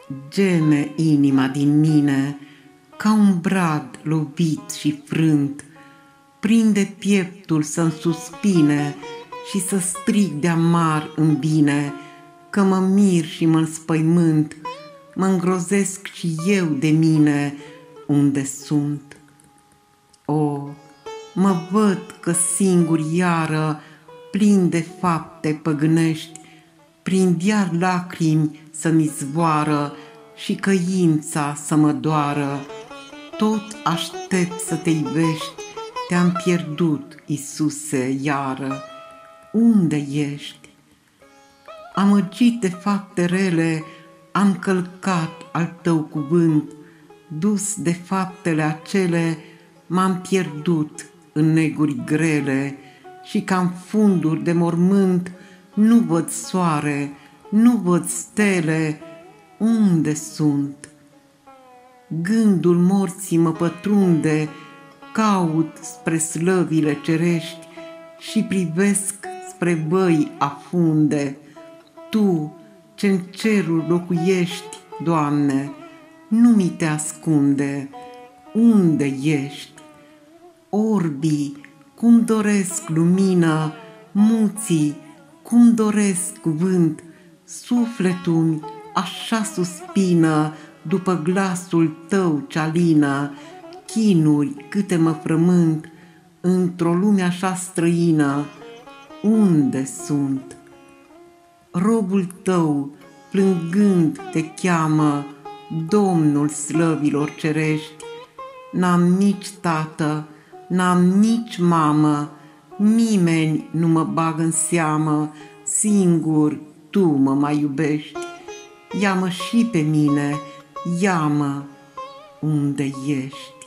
Geme inima din mine ca un brad lovit și frânt, prinde pieptul să-mi suspine și să strig de amar în bine, că mă mir și mă înspăimânt, mă îngrozesc și eu de mine unde sunt. O, mă văd că singur iară, plin de fapte păgânești, prind iar lacrimi să-mi zboară și căința să mă doară. Tot aștept să te iubești, te-am pierdut, Iisuse, iară. Unde ești? Amăgit de fapte rele, am călcat al tău cuvânt, dus de faptele acele, m-am pierdut în neguri grele și ca-n funduri de mormânt nu văd soare, nu văd stele. Unde sunt? Gândul morții mă pătrunde, caut spre slăvile cerești și privesc spre văi afunde. Tu, ce-n cerul locuiești, Doamne, nu mi te ascunde. Unde ești? Orbii, cum doresc lumină, muții, cum doresc cuvânt, sufletul-mi așa suspină după glasul tău ce alină, chinuri câte mă frământ într-o lume așa străină. Unde sunt? Robul tău plângând te cheamă, Domnul slăvilor cerești. N-am nici tată, n-am nici mamă, nimeni nu mă bagă în seamă, singur tu mă mai iubești. Ia-mă și pe mine, ia-mă unde ești.